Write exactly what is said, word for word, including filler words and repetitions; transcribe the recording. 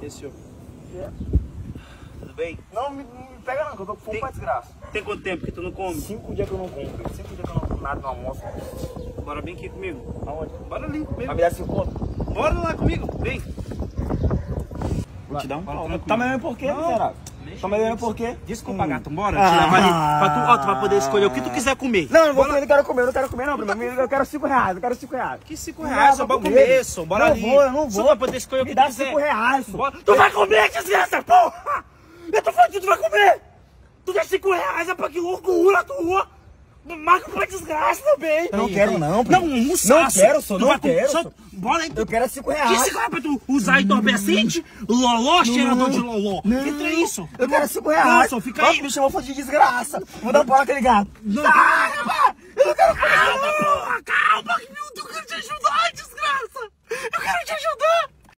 E senhor? É. Tudo bem? Não, me, me pega não, que eu tô com fome Tem- pra desgraça. Tem quanto tempo que tu não come? Cinco dias que eu não como, filho. Cinco dias que eu não como nada no almoço. Bora bem aqui comigo. Aonde? Bora ali comigo. Vai me dar cinco conto? Bora lá comigo. Vem. Vou te dar um Bora, pau. tranquilo. Tá me olhando por quê, Não. miserável? Tá me olhando por quê? Desculpa, Hum. gato. Bora. Ah. Te levar ali. Pra tu, ó, tu vai poder escolher o que tu quiser comer. Não, eu não vou Bora. comer, não quero comer, eu não quero comer não, primo. Eu quero cinco reais, eu quero cinco reais. Que cinco Não reais? dá Só pra pra comer. comer, só. Bora Não ali. vou, eu não Só vou. vai poder escolher o Me que dá tu quiser. cinco reais, só. Bora. Tu vai comer, desgraça, porra! Eu tô falando que tu vai comer! Tu dá cinco reais, é pra que loucura tua! Marca pra desgraça também! Eu não quero não, primo. Não, um Não saço. quero, só, Tu não vai com- quero, só- só. Bora aí. Eu quero cinco Que reais. cinco reais pra tu usar entorpecente? Loló, cheirador de loló. Que trem é isso? Eu quero cinco reais. Não, só fica Ó, aí. me chamou de desgraça. Vou dar um pau naquele gato. Não. Ah, rapaz, eu não quero comer. Calma, porra, calma. Meu Deus, que te ajuda.